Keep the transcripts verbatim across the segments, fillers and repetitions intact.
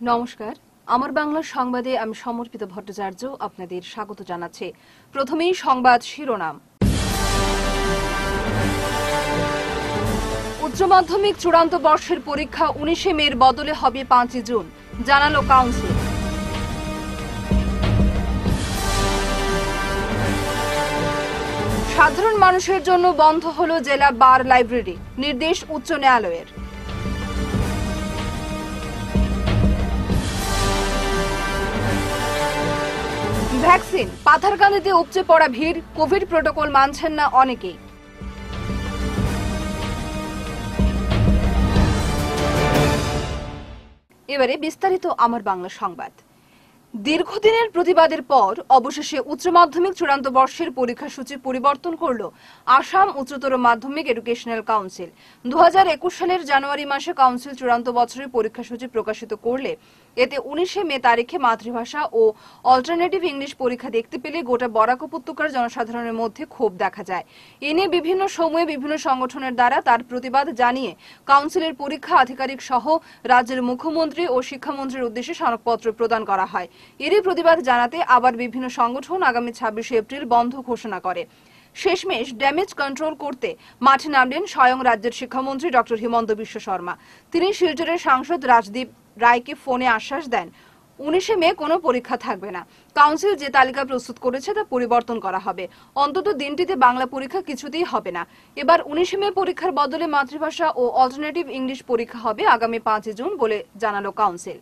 নমস্কার, আমার বাংলা সংবাদে আমি সমর্পিত ভট্টাচার্য আপনাদের স্বাগত জানাচ্ছি। প্রথমেই সংবাদ শিরোনাম। উচ্চ মাধ্যমিক চূড়ান্ত বর্ষের পরীক্ষা উনিশে মের বদলে হবে পাঁচই জুন, জানালো কাউন্সিল। সাধারণ মানুষের জন্য বন্ধ হল জেলা বার লাইব্রেরি, নির্দেশ উচ্চ ন্যায়ালয়ের। ভ্যাকসিন, পাথারকান্দিতে উপচে পড়া ভিড়, কোভিড প্রোটোকল মানছেন না অনেকেই। এবারে বিস্তারিত আমার বাংলা সংবাদ। দীর্ঘদিনের প্রতিবাদের পর অবশেষে উচ্চ মাধ্যমিক চূড়ান্ত বর্ষের পরীক্ষাসূচি পরিবর্তন করল আসাম উচ্চতর মাধ্যমিক এডুকেশনাল কাউন্সিল। দু হাজার একুশ সালের জানুয়ারি মাসে কাউন্সিল চূড়ান্ত বছরের পরীক্ষাসূচি প্রকাশিত করলে এতে উনিশে মে তারিখে মাতৃভাষা ও অল্টারনেটিভ ইংলিশ পরীক্ষা দেখতে পেলে গোটা বরাক উপত্যকার জনসাধারণের মধ্যে ক্ষোভ দেখা যায়। এ নিয়ে বিভিন্ন সময়ে বিভিন্ন সংগঠনের দ্বারা তার প্রতিবাদ জানিয়ে কাউন্সিলের পরীক্ষা আধিকারিক সহ রাজ্যের মুখ্যমন্ত্রী ও শিক্ষামন্ত্রীর উদ্দেশ্যে স্মারকপত্র প্রদান করা হয়। এরই প্রতিবাদ জানাতে আবার বিভিন্ন সংগঠন আগামী ছাব্বিশে এপ্রিল বন্ধ ঘোষণা করে। শেষমেশ ড্যামেজ কন্ট্রোল করতে মাঠে নামলেন স্বয়ং রাজ্যের শিক্ষামন্ত্রী ডক্টর হিমন্ত বিশ্ব শর্মা। তিনি শিলচরের সাংসদ রাজদীপ রায়কে ফোনে আশ্বাস দেন উনিশে মে কোনো পরীক্ষা থাকবে না। কাউন্সিল যে তালিকা প্রস্তুত করেছে তা পরিবর্তন করা হবে। অন্তত দিনটিতে বাংলা পরীক্ষা কিছুতেই হবে না। এবার উনিশে মে পরীক্ষার বদলে মাতৃভাষা ও অল্টারনেটিভ ইংলিশ পরীক্ষা হবে আগামী পাঁচই জুন বলে জানালো কাউন্সিল।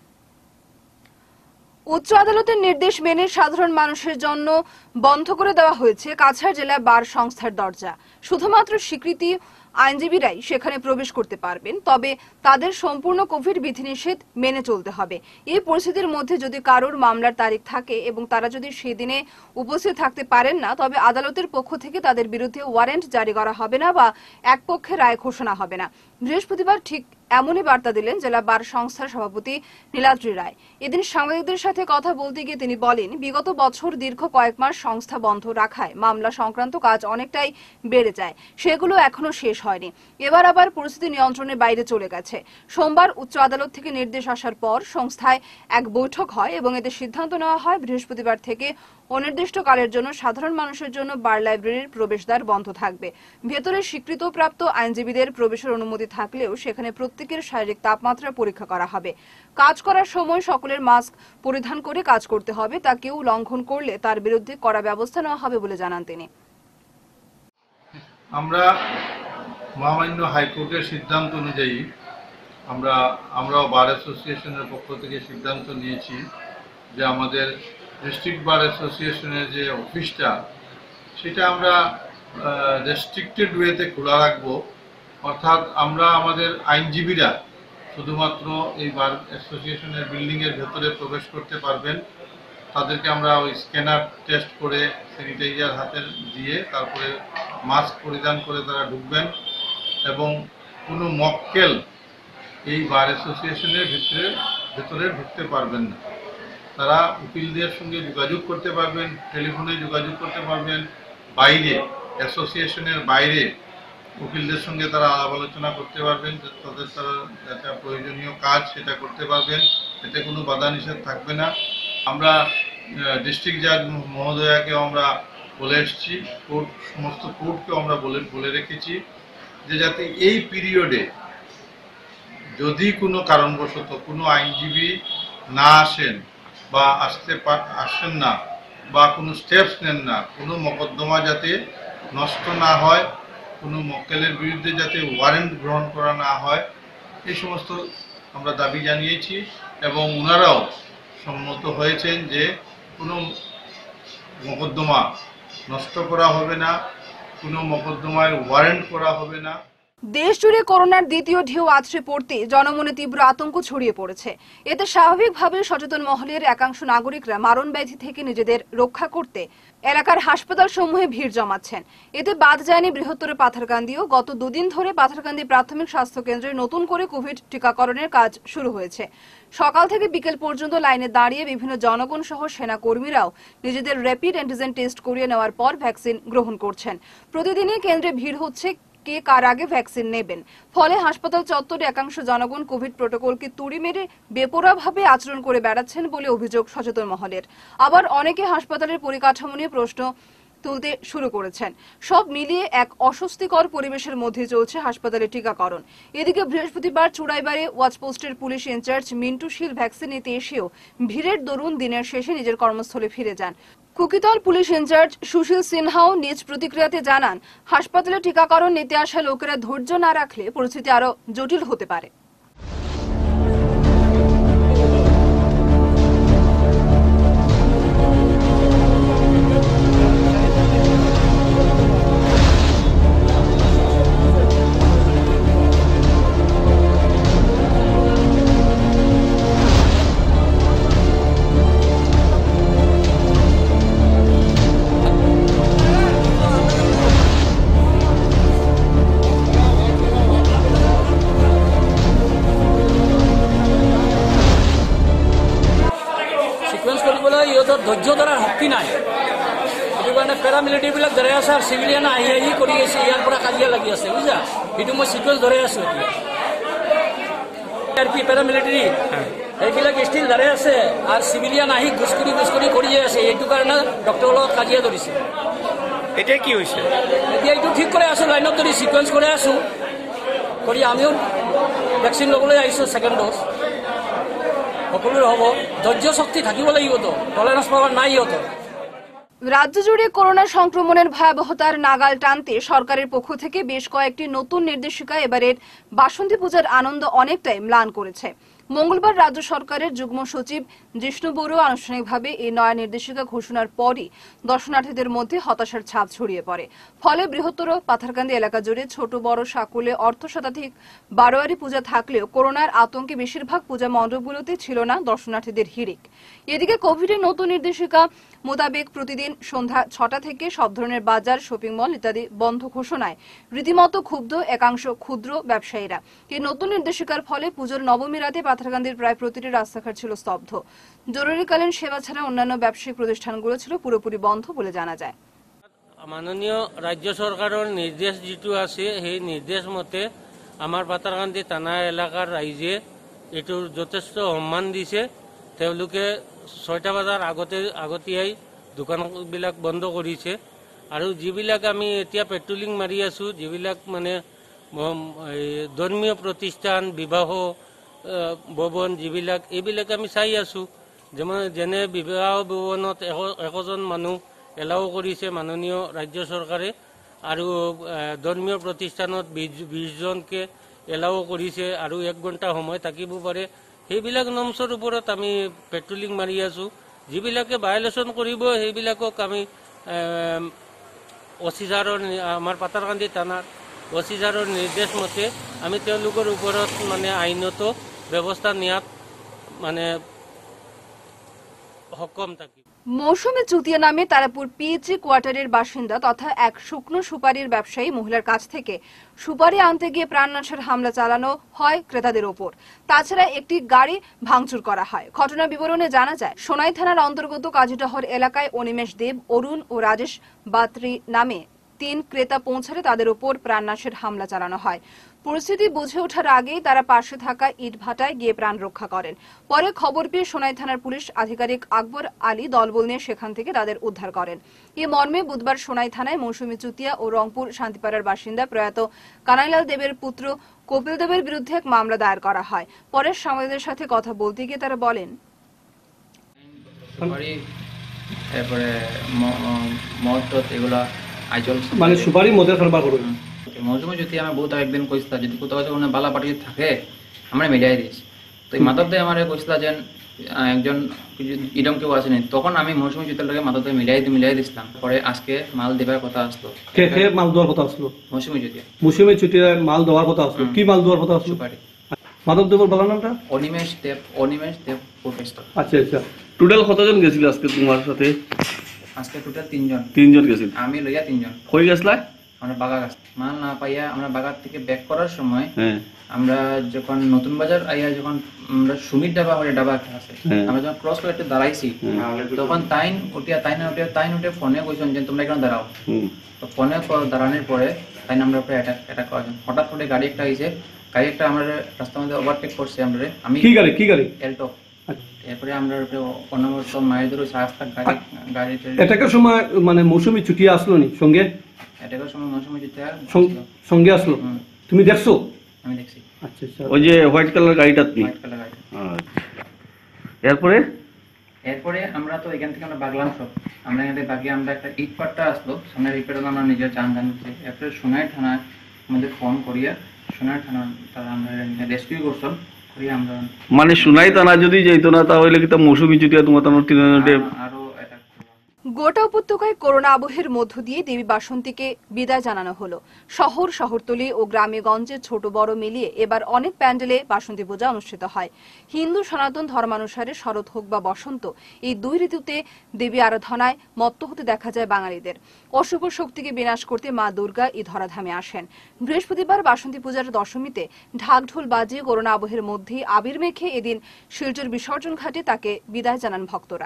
উচ্চ আদালতের নির্দেশ মেনে সাধারণ মানুষের জন্য বন্ধ করে দেওয়া হয়েছে কাছাড় জেলা বার সংস্থার দরজা। শুধুমাত্র স্বীকৃতি আইনজীবীরাই সেখানে প্রবেশ করতে পারবেন, তবে তাদের সম্পূর্ণ কোভিড বিধিনিষেধ মেনে চলতে হবে। এই পরিস্থিতির মধ্যে যদি কারোর মামলার তারিখ থাকে এবং তারা যদি সেদিনে উপস্থিত থাকতে পারেন না, তবে আদালতের পক্ষ থেকে তাদের বিরুদ্ধে ওয়ারেন্ট জারি করা হবে না বা এক পক্ষে রায় ঘোষণা হবে না। বৃহস্পতিবার ঠিক এমনই বার্তা দিলেন জেলা বার সংস্থার সভাপতি নীলাদ্রি রায়। এদিন সাংবাদিকদের সাথে কথা বলতে গিয়ে তিনি বলেন, বিগত বছর দীর্ঘ কয়েক মাস সংস্থা বন্ধ রাখায় মামলা সংক্রান্ত কাজ অনেকটাই বেড়ে যায়, সেগুলো এখনো শেষ হয়নি। এবার আবার পরিস্থিতি নিয়ন্ত্রণের বাইরে চলে গেছে। সোমবার উচ্চ আদালত থেকে নির্দেশ আসার পর সংস্থায় এক বৈঠক হয় এবং এতে সিদ্ধান্ত নেওয়া হয় বৃহস্পতিবার থেকে অনির্দিষ্টকালের জন্য সাধারণ মানুষের জন্য বার লাইব্রেরির প্রবেশদ্বার বন্ধ থাকবে। ভেতরে স্বীকৃতপ্রাপ্ত আইনজীবীদের প্রবেশের অনুমতি থাকলেও সেখানে প্রত্যেকের শারীরিক তাপমাত্রা পরীক্ষা করা হবে। কাজ করার সময় সকলের মাস্ক পরিধান করে কাজ করতে হবে। তা কেউ লঙ্ঘন করলে তার বিরুদ্ধে কড়া ব্যবস্থা নেওয়া হবে বলে জানান তিনি। আমরা মহামান্য হাইকোর্টের সিদ্ধান্ত অনুযায়ী আমরা আমরাও বার অ্যাসোসিয়েশনের পক্ষ থেকে সিদ্ধান্ত নিয়েছি যে আমাদের ডিস্ট্রিক্ট বার অ্যাসোসিয়েশনের যে অফিসটা সেটা আমরা রেস্ট্রিক্টেড ওয়েতে খোলা রাখবো। অর্থাৎ আমরা আমাদের আইনজীবীরা শুধুমাত্র এই বার অ্যাসোসিয়েশনের বিল্ডিংয়ের ভেতরে প্রবেশ করতে পারবেন। তাদেরকে আমরা ওই স্ক্যানার টেস্ট করে স্যানিটাইজার হাতে দিয়ে তারপরে মাস্ক পরিধান করে তারা ঢুকবেন এবং কোনো মক্কেল এই বার অ্যাসোসিয়েশনের ভিতরে ভেতরে ঢুকতে পারবেন না। তারা উকিলদের সঙ্গে যোগাযোগ করতে পারবেন, টেলিফোনে যোগাযোগ করতে পারবেন, বাইরে অ্যাসোসিয়েশনের বাইরে উকিলদের সঙ্গে তারা আলাপ আলোচনা করতে পারবেন, তাদের তারা যেটা প্রয়োজনীয় কাজ সেটা করতে পারবেন, এতে কোনো বাধা নিষেধ থাকবে না। আমরা ডিস্ট্রিক্ট জাজ মহোদয়াকেও আমরা বলে এসেছি, কোর্ট সমস্ত কোর্টকেও আমরা বলে বলে রেখেছি যে যাতে এই পিরিয়ডে যদি কোনো কারণবশত কোনো আইনজীবী না আসেন বা আসতে আসেন না বা কোনো স্টেপস নেন না, কোনো মোকদ্দমা যাতে নষ্ট না হয়, কোনো মক্কেলের বিরুদ্ধে যাতে ওয়ারেন্ট গ্রহণ করা না হয়, এই সমস্ত আমরা দাবি জানিয়েছি এবং ওনারাও সম্মত হয়েছেন যে কোনো মোকদ্দমা নষ্ট করা হবে না, কোনো মোকদ্দমায় ওয়ারেন্ট করা হবে না। দেশ জুড়ে করোনার দ্বিতীয় ঢেউ আছড়ে পড়তে জনমনে তীব্র আতঙ্ক ছড়িয়ে পড়েছে। এতে স্বাভাবিকভাবে সচেতন মহলের একাংশ নাগরিকরা মারণ ব্যাধি থেকে নিজেদের রক্ষা করতে এলাকার হাসপাতাল সমূহে ভিড় জমাচ্ছেন। এতে বাদ যায়নি বৃহত্তর পাথারকান্দিও। গত দুদিন ধরে পাথারকান্দি প্রাথমিক স্বাস্থ্য কেন্দ্রে নতুন করে কোভিড টিকাকরণের কাজ শুরু হয়েছে। সকাল থেকে বিকেল পর্যন্ত লাইনে দাঁড়িয়ে বিভিন্ন জনগণ সহ সেনা কর্মীরাও নিজেদের র্যাপিড অ্যান্টিজেন টেস্ট করিয়ে নেওয়ার পর ভ্যাকসিন গ্রহণ করছেন। প্রতিদিনই কেন্দ্রে ভিড় হচ্ছে কে কার আগে ভ্যাকসিন নেবেন। ফলে হাসপাতাল চত্বরে একাংশ জনগণ কোভিড প্রোটোকলকে তুড়ি মেরে বেপরোয়াভাবে আচরণ করে বেড়াচ্ছেন বলে অভিযোগ সচেতন মহলের। আবার অনেকে হাসপাতালের পরিকাঠামো নিয়ে প্রশ্ন তুলতে শুরু করেছেন। সব মিলিয়ে এক অস্বস্তিকর পরিবেশের মধ্যে চলছে হাসপাতালে টিকাকরণ। এদিকে বৃহস্পতিবার চুড়াইবাড়ি ওয়াচপোস্টের police in-charge Mintu Shil vaccine নিতে এসেও ভিড়ের দরুন দিনের শেষে নিজের কর্মস্থলে ফিরে যান। কুকিতল পুলিশ ইনচার্জ সুশীল সিনহাও নিজ প্রতিক্রিয়াতে জানান, হাসপাতালে টিকাকরণ নিতে আসা লোকেরা ধৈর্য না রাখলে পরিস্থিতি আরো জটিল হতে পারে। ধৈর্য ধরার শক্তি নাই, সেইটো কাৰণে পেৰামিলিটাৰীবিলাক ধৰাই আছে আৰু চিভিলিয়ান আহি আহি কৰি আছে, ইয়াৰ পৰা কাজিয়া লাগি আছে বুজা। সেইটো মই চিকুৱেঞ্চ ধৰাই আছো। আৰ পি পেৰামিলিটাৰী এইবিলাক ষ্টিল ধৰাই আছে আৰু চিভিলিয়ান আহি ঘুচকুৰি ঘুচকুৰি কৰি আছে, এইটো কাৰণে ডক্টৰৰ লগত কাজিয়া ধৰিছে। এতিয়া কি হৈছে? এতিয়া এইটো ঠিক কৰি আছো, লাইনত ধৰি চিকুৱেঞ্চ কৰি আছো, কৰি আমিও ভেকচিন ল'বলৈ আহিছো ছেকেণ্ড ড'জ। সকলোৰে হ'ব, ধৈর্য শক্তি থাকিব লাগিব, তো টলারেন্স পাওয়ার নাই হতো। রাজ্য জুড়ে করোনা সংক্রমণের ভয়াবহতার নাগাল টানতে সরকারের পক্ষ থেকে বেশ কয়েকটি নতুন নির্দেশিকা এবারের বাসন্তী পূজার আনন্দ অনেকটাই ম্লান করেছে। মঙ্গলবার রাজ্য সরকারের যুগ্ম সচিব জিষ্ণু বড়ুয়া আনুষ্ঠানিকভাবে এই নয়া নির্দেশিকা ঘোষণার পরই দর্শনার্থীদের মধ্যে হতাশার ছাপ ছড়িয়ে পড়ে। ফলে বৃহত্তর পাথারকান্দি এলাকা জুড়ে ছোট বড় সাকুলে অর্ধ শতাধিক বারোয়ারি পূজা থাকলেও করোনার আতঙ্কে বেশিরভাগ পূজা মণ্ডপগুলোতে ছিল না দর্শনার্থীদের হিড়িক। এদিকে কোভিডের নতুন নির্দেশিকা মোতাবেক প্রতিদিন সন্ধ্যা ছটা থেকে সব ধরনের বাজার, শপিং মল ইত্যাদি বন্ধ ঘোষণায় রীতিমতো ক্ষুব্ধ একাংশ ক্ষুদ্র ব্যবসায়ীরা। এই নতুন নির্দেশিকার ফলে পুজোর নবমী রাতে পাথারকান্দির প্রায় প্রতিটি রাস্তাঘাট ছিল স্তব্ধ। জরুরিকালীন সেবা ছাড়া অন্যান্য ব্যবসায়িক প্রতিষ্ঠানগুলো ছিল পুরোপুরি বন্ধ বলে জানা যায়। মাননীয় রাজ্য সরকারের নির্দেশ যেটো আছে সেই নির্দেশ মতে আমার পাথারকান্দি থানা এলাকার রাইজে এটোর যথেষ্ট সম্মান দিছে। তেওঁলোকে ছয়টা বজাৰ আগতে আগতীয়াই দোকানবিলাক বন্ধ কৰিছে আৰু যিবিলাক আমি এতিয়া পেট্ৰলিং মাৰি আছো, যিবিলাক মানে ধৰ্মীয় প্ৰতিষ্ঠান, বিবাহ ভৱন যিবিলাক, এইবিলাক আমি চাই আছো। যেনে বিবাহ ভৱনত এশজন মানুহ এলাও কৰিছে মাননীয় ৰাজ্য চৰকাৰে, আৰু ধৰ্মীয় প্ৰতিষ্ঠানত বিশজনকে এলাও কৰিছে আৰু এক ঘণ্টা সময় থাকিব পাৰে। সেইবিলাক নমছৰ ওপৰত আমি পেট্ৰলিং মাৰি আছো। যিবিলাকে ভায়োলেশ্যন কৰিব সেইবিলাকক আমি অচিজাৰৰ আমাৰ পাথাৰকান্দি থানাৰ অচিজাৰৰ নিৰ্দেশ মতে আমি তেওঁলোকৰ ওপৰত মানে আইনত ব্যৱস্থা নিয়াত মানে সক্ষম থাকি। মৌসুমী চুতিয়া নামে তারাপুর পিএইচি কোয়ার্টারের বাসিন্দা তথা এক শুকনো সুপারির ব্যবসায়ী মহিলার কাছ থেকে সুপারি আনতে গিয়ে প্রাণনাশের হামলা চালানো হয় ক্রেতাদের ওপর। তাছাড়া একটি গাড়ি ভাঙচুর করা হয়। ঘটনার বিবরণে জানা যায়, সোনাই থানার অন্তর্গত কাজীডহর এলাকায় অনিমেষ দেব, অরুণ ও রাজেশ বাত্রি নামে তিন ক্রেতা পৌঁছালে তাদের ওপর প্রাণনাশের হামলা চালানো হয়। পরিস্থিতি বুঝে ওঠার আগেই তারা পাশে থাকা ইট ভাটায় গিয়ে প্রাণ রক্ষা করেন। পরে খবর পেয়ে সোনাই থানার পুলিশ আধিকারিক আকবর আলী দলবল নিয়ে সেখান থেকে তাদের উদ্ধার করেন। এ মর্মে বুধবার সোনাই থানায় মৌসুমী চুতিয়া ও রংপুর শান্তিপাড়ার বাসিন্দা প্রয়াত কানাইলাল দেবের পুত্র কপিল দেবের বিরুদ্ধে এক মামলা দায়ের করা হয়। পরে সাংবাদিকদের সাথে কথা বলতে গিয়ে তারা বলেন, এরপরে মদ এগুলা আইজল মানে সুপারি মদের কারবার করুন। মৌসুমে যদি আমি বহুত একদিন কইসলা যদি কোথাও কোনো বালা পাটি থাকে আমরা মিলাই দিস, তো এই মাধব দিয়ে আমার কইসলা যে একজন ইডম কেউ আসেনি, তখন আমি মৌসুমী জুতাটাকে মাধব দিয়ে মিলাই মিলাই দিছিলাম। পরে আজকে মাল দেবার কথা আসলো। কে কে মাল দেওয়ার কথা আসলো? মৌসুমী জুতিয়া। মৌসুমী জুতিয়া মাল দেওয়ার কথা আসলো। কি মাল দেওয়ার কথা আসলো? সুপারি। মাধব দেবর বলার নামটা? অনিমেষ দেব। অনিমেষ দেব প্রফেসর। আচ্ছা আচ্ছা। টোটাল কতজন গেছিল আজকে তোমার সাথে? আজকে টোটাল তিনজন। তিনজন গেছিল? আমি লইয়া তিনজন। কই গেছলা? আমরা বাগা গাছ মাল না পাইয়া আমরা বাগার থেকে ব্যাক করার সময় আমরা যখন নতুন বাজার আইয়া যখন আমরা সুমির ডাবা হলে ডাবা একটা আছে, আমরা যখন ক্রস করে একটু দাঁড়াইছি তখন তাইন উঠিয়া তাইন উঠিয়া তাইন উঠে ফোনে কইছেন যে তোমরা এখানে দাঁড়াও। তো ফোনে দাঁড়ানোর পরে তাই না আমরা উপরে অ্যাটাক অ্যাটাক করা হয়। হঠাৎ করে গাড়ি একটা আইছে, গাড়ি একটা আমরা রাস্তার মধ্যে ওভারটেক করছে আমরা, আমি কি গাড়ি কি গাড়ি এলটো। আচ্ছা। এরপরে আমরা উপরে অনবরত মায়ের ধরে রাস্তা গাড়ি গাড়ি অ্যাটাকের সময় মানে মৌসুমি ছুটি আসলো নি সঙ্গে অ্যাটাকের সময় মৌসুমী যেতে সং- সঙ্গে আসলো? হুম। তুমি দেখছো? আমি দেখছি আচ্ছা আচ্ছা। ওই যে হোয়াইট কালার গাড়িটা নেই। হোয়াইট কালার গাড়ি। এরপরে এরপরে আমরা তো এখান থেকে আমরা বাগলাম সব, আমরা এখান থেকে বাগিয়ে আমরা একটা ইট পাট্টা আসলো সামনের ইট পাট্টা আমরা নিজের চান গান করছি। এরপরে সোনাই থানায় আমাদের ফোন করিয়া সোনাই থানা তারা আমরা রেস্কিউ করছন করিয়া আমরা মানে শুনাই তানা যদি যাইতো না তাহলে কি তা মৌসুমি চুটিয়া তোমার তোমার তিন আরো অ্যাটাক করবো। গোটা উপত্যকায় করোনা আবহের মধ্য দিয়ে দেবী বাসন্তীকে বিদায় জানানো হলো। শহর শহরতলি ও গ্রামে গঞ্জে ছোট বড় মিলিয়ে এবার অনেক প্যান্ডেলে বাসন্তী পূজা অনুষ্ঠিত হয়। হিন্দু সনাতন ধর্মানুসারে শরৎ হোক বা বসন্ত, এই দুই ঋতুতে দেবী আরাধনায় মত্ত হতে দেখা যায় বাঙালিদের। অশুভ শক্তিকে বিনাশ করতে মা দুর্গা এই ধরাধামে আসেন। বৃহস্পতিবার বাসন্তী পূজার দশমীতে ঢাকঢোল বাজিয়ে করোনা আবহের মধ্যেই আবির মেখে এদিন শিলচর বিসর্জন ঘাটে তাকে বিদায় জানান ভক্তরা।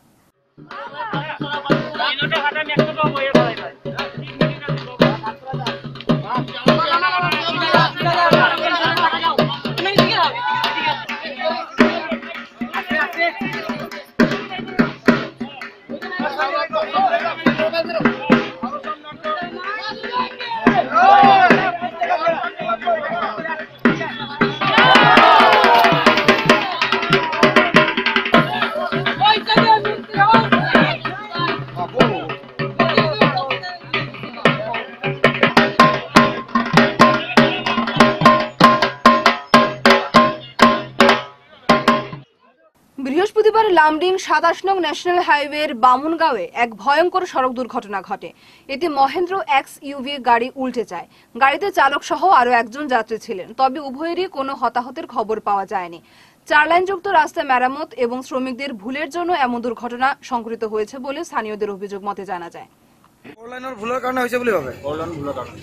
বৃহস্পতিবার লামডিং সাতাশ নং ন্যাশনাল হাইওয়ের বামুনগাঁওয়ে এক ভয়ঙ্কর সড়ক দুর্ঘটনা ঘটে। এতে মহেন্দ্র এক্স ইউভি গাড়ি উল্টে যায়। গাড়িতে চালক সহ আরো একজন যাত্রী ছিলেন, তবে উভয়েরই কোনো হতাহতের খবর পাওয়া যায়নি। চার লাইনযুক্ত রাস্তা মেরামত এবং শ্রমিকদের ভুলের জন্য এমন দুর্ঘটনা সংঘটিত হয়েছে বলে স্থানীয়দের অভিযোগ মতে জানা যায়। অনলাইনের ভুলের কারণে হয়েছে বলে ভাবে অনলাইন ভুলের কারণে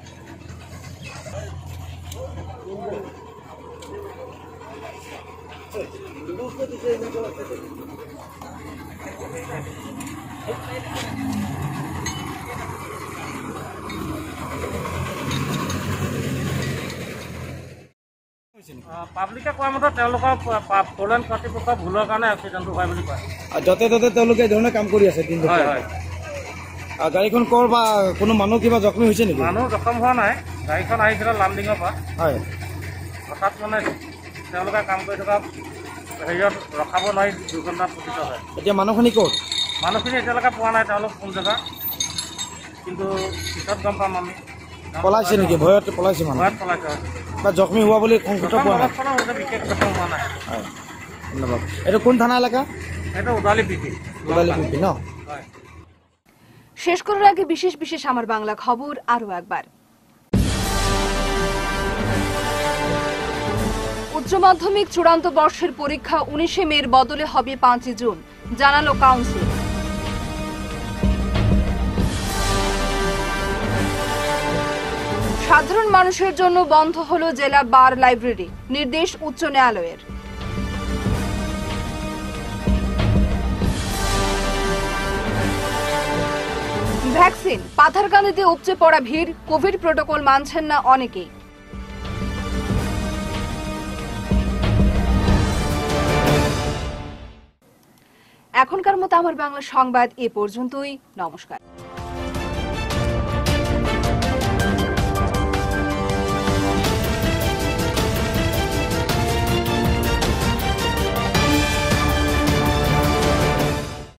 পাব্লিকে কোৱা মতে তেওঁলোকৰ ফ'ৰলেন কৰ্তৃপক্ষৰ ভুলৰ কাৰণে এক্সিডেণ্টটো হয় বুলি কয়। আর যতে ততে তেওঁলোকে এই ধৰণে কাম কৰি আছে দিন হয় হয় আর গাড়ীখন কৰ বা কোনো মানুহ কিবা জখমী হৈছে নেকি? মানুহ জখম হোৱা নাই, গাড়ীখন আহিছিলে লামডিঙৰ পৰা। হয়। হঠাৎ মানে তেওঁলোকে কাম কৰি থকা হেৰিয়ত ৰখাব নোৱাৰি দুৰ্ঘটনাত পতিত হয়। এতিয়া মানুহখিনি ক'ত? মানুহখিনি এতিয়ালৈকে পোৱা নাই তেওঁলোক কোন জেগা, কিন্তু পিছত গম পাম আমি। পলাইছে নেকি? ভয়ত পলাইছে মানুহ ভয়ত পলাইছে হয়। বা জখমী হোৱা বুলি সংকেত জখম পোৱা নাই? অলপ চলপ হৈছে, বিশেষ জখম হোৱা নাই। হয়, ধন্যবাদ। এইটো কোন থানা এলেকা? এইটো উদালি পিপি ওদালি পিপি ন? হয়। শেষ করার আগে বিশেষ বিশেষ আমার বাংলা খবর আরো একবার। উচ্চ মাধ্যমিক চূড়ান্ত বর্ষের পরীক্ষা উনিশে মের বদলে হবে পাঁচই জুন, জানালো কাউন্সিল। সাধারণ মানুষের জন্য বন্ধ হলো জেলা বার লাইব্রেরি, নির্দেশ উচ্চ ন্যায়ালয়ের। ভ্যাকসিন পাথারকান্দিতে উপচে পড়া ভিড়, কোভিড প্রোটোকল মানছেন না অনেকেই। এখনকার মতো আমার বাংলা সংবাদ এ পর্যন্তই। নমস্কার।